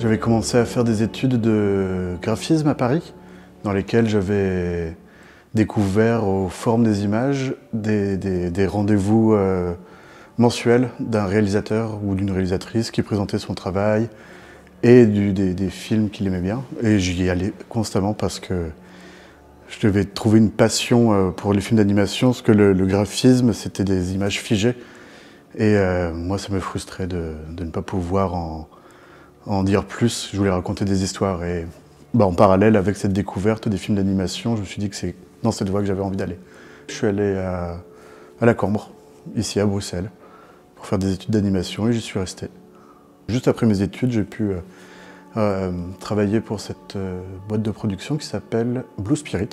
J'avais commencé à faire des études de graphisme à Paris, dans lesquelles j'avais découvert aux formes des images des rendez-vous mensuels d'un réalisateur ou d'une réalisatrice qui présentait son travail et des films qu'il aimait bien. Et j'y allais constamment parce que je devais trouver une passion pour les films d'animation, parce que le graphisme, c'était des images figées. Et moi, ça me frustrait de ne pas pouvoir en dire plus. Je voulais raconter des histoires. Et en parallèle avec cette découverte des films d'animation, je me suis dit que c'est dans cette voie que j'avais envie d'aller. Je suis allé à la Cambre, ici à Bruxelles, pour faire des études d'animation et j'y suis resté. Juste après mes études, j'ai pu travailler pour cette boîte de production qui s'appelle Blue Spirit.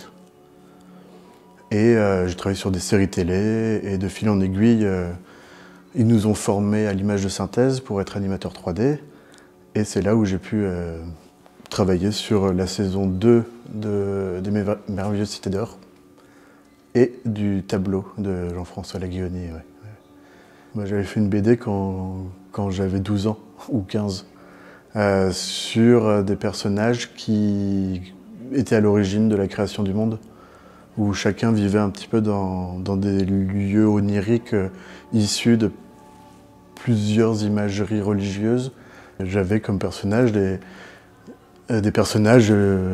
Et j'ai travaillé sur des séries télé et de fil en aiguille, ils nous ont formés à l'image de synthèse pour être animateur 3D. Et c'est là où j'ai pu travailler sur la saison 2 des Merveilleuses Cités d'Or et du tableau de Jean-François Laguioni. Ouais. J'avais fait une BD quand j'avais 12 ans ou 15 sur des personnages qui étaient à l'origine de la création du monde, où chacun vivait un petit peu dans des lieux oniriques issus de plusieurs imageries religieuses. J'avais comme personnage des personnages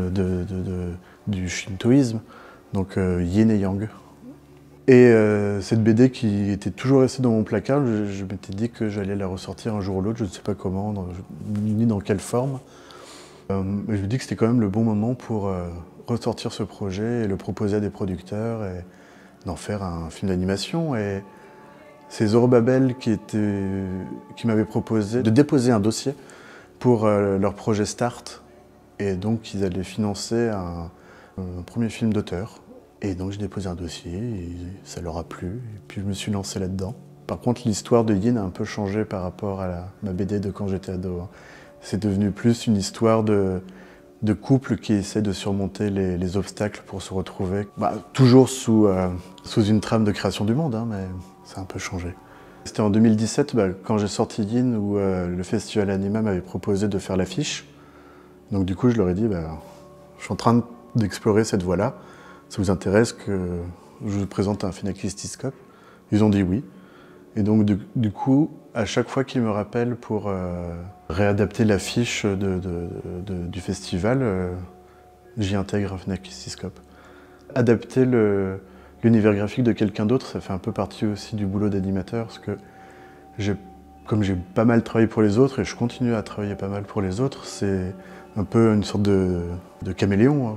du shintoïsme, donc yin et yang. Et cette BD qui était toujours restée dans mon placard, je m'étais dit que j'allais la ressortir un jour ou l'autre, je ne sais pas comment, ni dans quelle forme. Mais je me dis que c'était quand même le bon moment pour ressortir ce projet et le proposer à des producteurs et d'en faire un film d'animation. Et c'est Zorobabel qui m'avait proposé de déposer un dossier pour leur projet Start. Et donc ils allaient financer un premier film d'auteur. Et donc j'ai déposé un dossier et ça leur a plu. Et puis je me suis lancé là-dedans. Par contre, l'histoire de Yin a un peu changé par rapport à ma BD de quand j'étais ado. C'est devenu plus une histoire de couple qui essaie de surmonter les obstacles pour se retrouver. Toujours sous une trame de création du monde, mais ça a un peu changé. C'était en 2017, quand j'ai sorti Yin, où le Festival Anima m'avait proposé de faire l'affiche. Donc du coup, je leur ai dit, je suis en train d'explorer cette voie-là. Ça vous intéresse que je vous présente un Phenakistiscope? Ils ont dit oui. Et donc du coup, à chaque fois qu'ils me rappellent pour réadapter l'affiche du festival, j'y intègre un Phenakistiscope. Adapter l'univers graphique de quelqu'un d'autre, ça fait un peu partie aussi du boulot d'animateur, parce que comme j'ai pas mal travaillé pour les autres, et je continue à travailler pas mal pour les autres, c'est un peu une sorte de caméléon,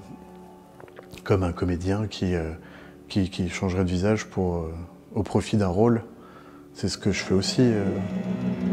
comme un comédien qui changerait de visage au profit d'un rôle. C'est ce que je fais aussi.